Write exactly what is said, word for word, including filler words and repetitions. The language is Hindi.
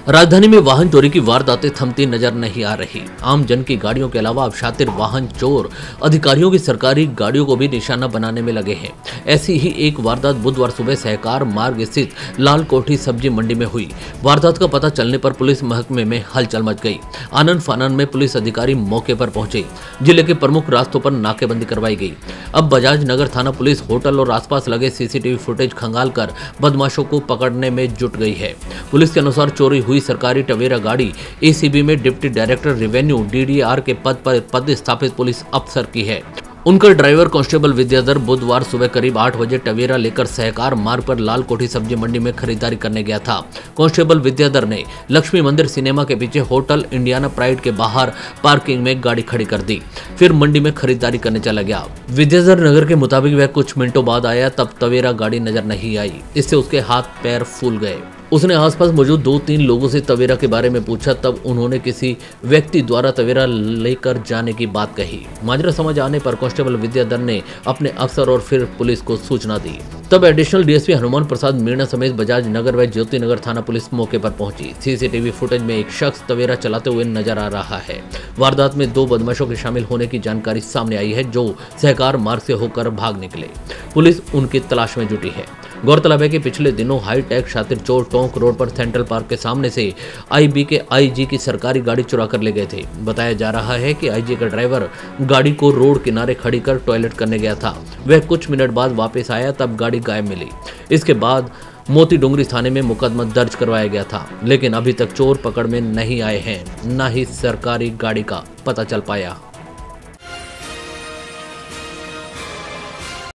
राजधानी में वाहन चोरी की वारदातें थमती नजर नहीं आ रही। आम जन की गाड़ियों के अलावा अब शातिर वाहन चोर अधिकारियों की सरकारी गाड़ियों को भी निशाना बनाने में लगे हैं। ऐसी ही एक वारदात बुधवार सुबह सहकार मार्ग स्थित लाल कोठी सब्जी मंडी में हुई। वारदात का पता चलने पर पुलिस महकमे में हलचल मच गई। आनन फानन में पुलिस अधिकारी मौके पर पहुंचे। जिले के प्रमुख रास्तों पर नाकेबंदी करवाई गई। अब बजाज नगर थाना पुलिस होटल और आसपास लगे सीसीटीवी फुटेज खंगालकर बदमाशों को पकड़ने में जुट गई है। पुलिस के अनुसार चोरी हुई सरकारी टवेरा गाड़ी एसीबी में डिप्टी डायरेक्टर रेवेन्यू डीडीआर के पद पर पदस्थापित पुलिस अफसर की है। उनका ड्राइवर कांस्टेबल विद्याधर बुधवार सुबह करीब आठ बजे टवेरा लेकर सहकार मार्ग पर लाल कोठी सब्जी मंडी में खरीदारी करने गया था। कांस्टेबल विद्याधर ने लक्ष्मी मंदिर सिनेमा के पीछे होटल इंडियाना प्राइड के बाहर पार्किंग में गाड़ी खड़ी कर दी, फिर मंडी में खरीदारी करने चला गया। विद्याधर नगर के मुताबिक वह कुछ मिनटों बाद आया, तब टवेरा गाड़ी नजर नहीं आई। इससे उसके हाथ पैर फूल गए। उसने आसपास मौजूद दो तीन लोगों से टवेरा के बारे में पूछा, तब उन्होंने किसी व्यक्ति द्वारा टवेरा लेकर जाने की बात कही। माजरा समझ आने पर कांस्टेबल विद्याधर ने अपने अफसर और फिर पुलिस को सूचना दी। तब एडिशनल डीएसपी हनुमान प्रसाद मीणा समेत बजाज नगर व ज्योति नगर थाना पुलिस मौके पर पहुंची। सीसीटीवी फुटेज में एक शख्स टवेरा चलाते हुए नजर आ रहा है। वारदात में दो बदमाशों के शामिल होने की जानकारी सामने आई है, जो सहकार मार्ग से होकर भाग निकले। पुलिस उनकी तलाश में जुटी है। गौरतलब है कि पिछले दिनों हाईटेक शातिर चोर टोंक रोड पर सेंट्रल पार्क के सामने से आईबी के आईजी की सरकारी गाड़ी चुरा कर ले गए थे। बताया जा रहा है कि आईजी का ड्राइवर गाड़ी को रोड किनारे खड़ी कर टॉयलेट करने गया था। वह कुछ मिनट बाद वापस आया, तब गाड़ी गायब मिली। इसके बाद मोती डूंगरी थाने में मुकदमा दर्ज करवाया गया था, लेकिन अभी तक चोर पकड़ में नहीं आए हैं, न ही सरकारी गाड़ी का पता चल पाया।